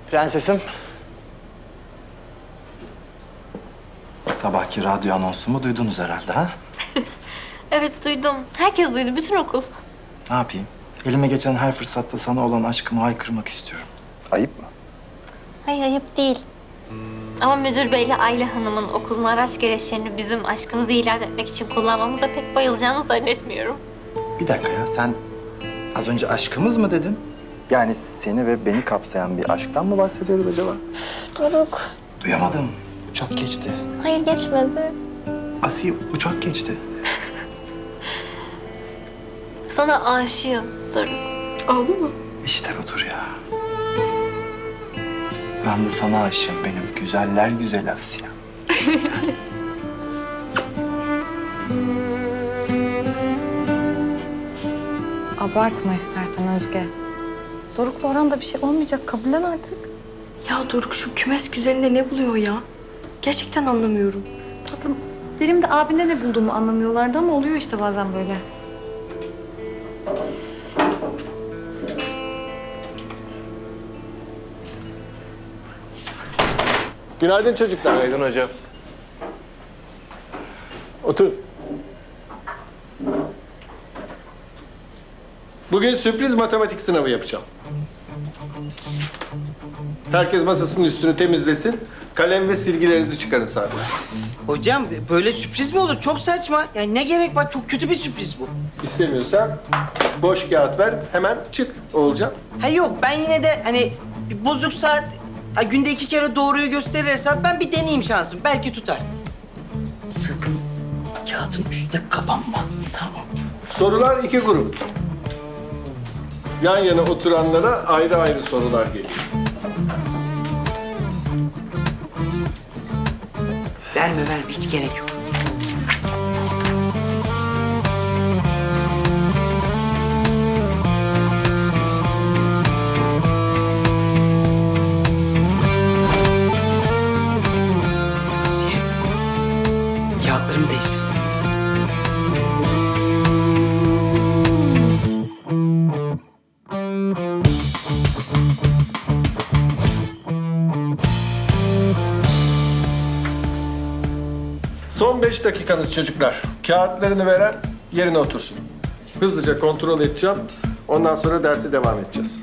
Prensesim. Sabahki radyo anonsumu duydunuz herhalde ha? Evet duydum. Herkes duydu, bütün okul. Ne yapayım? Elime geçen her fırsatta sana olan aşkımı haykırmak istiyorum. Ayıp mı? Hayır ayıp değil. Ama müdür beyle Ayla Hanım'ın okulun araç gereçlerini bizim aşkımızı ilan etmek için kullanmamıza pek bayılacağını zannetmiyorum. Bir dakika ya, sen az önce aşkımız mı dedin? Yani seni ve beni kapsayan bir aşktan mı bahsediyoruz acaba? Doruk. Duyamadım. Uçak geçti. Hayır geçmedi. Asiye, uçak geçti. Sana aşığım Doruk. Oldu mu? İşte budur ya. Ben de sana aşığım benim güzeller güzeli Asiye. Abartma istersen Özge. Doruk'la Orhan'da bir şey olmayacak. Kabullen artık. Ya Doruk şu kümes güzelinde ne buluyor ya? Gerçekten anlamıyorum. Tatlım, benim de abinde ne bulduğumu anlamıyorlardı ama oluyor işte bazen böyle. Günaydın çocuklar. Günaydın hocam. Otur. Bugün sürpriz matematik sınavı yapacağım. Herkes masasının üstünü temizlesin. Kalem ve silgilerinizi çıkarın sahneye. Hocam böyle sürpriz mi olur? Çok saçma. Yani ne gerek var? Çok kötü bir sürpriz bu. İstemiyorsan boş kağıt ver, hemen çık Oğulcan. Ha yok, ben yine de hani bir bozuk saat, günde 2 kere doğruyu gösterirse ben bir deneyeyim şansım. Belki tutar. Sakın kağıdın üstüne kapanma. Tamam. Sorular 2 grup. Yan yana oturanlara ayrı ayrı sorular geliyor. Verme, hiç gerek yok. Asiye, kağıtlarımı değiştir. Son 5 dakikanız çocuklar. Kağıtlarını veren yerine otursun. Hızlıca kontrol edeceğim. Ondan sonra derse devam edeceğiz.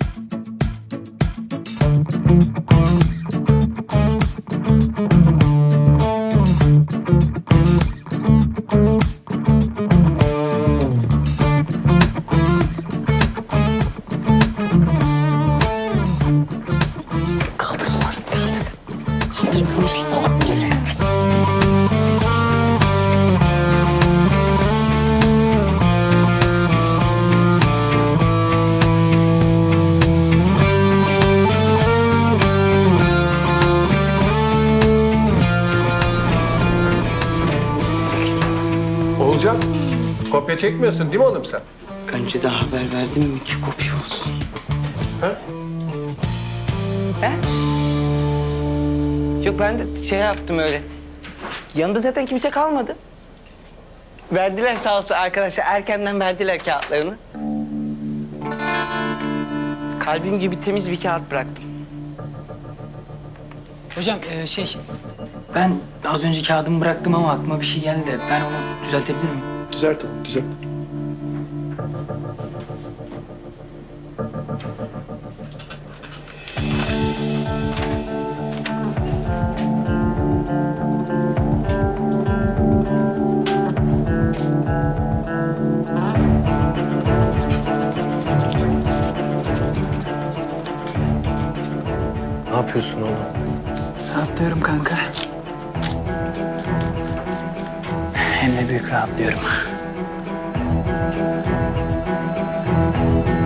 Oğulcan, kopya çekmiyorsun değil mi oğlum sen? Önce de haber verdim mi ki kopya olsun. Ha? He? Yok ben de şey yaptım öyle. Yanında zaten kimse kalmadı. Verdiler sağ olsun arkadaşlar. Erkenden verdiler kağıtlarını. Kalbim gibi temiz bir kağıt bıraktım. Hocam ben az önce kağıdımı bıraktım ama aklıma bir şey geldi de ben onu düzeltebilir miyim? Düzelt onu, düzelt. Ne yapıyorsun oğlum? Rahatlıyorum kanka. Hem de büyük rahatlıyorum.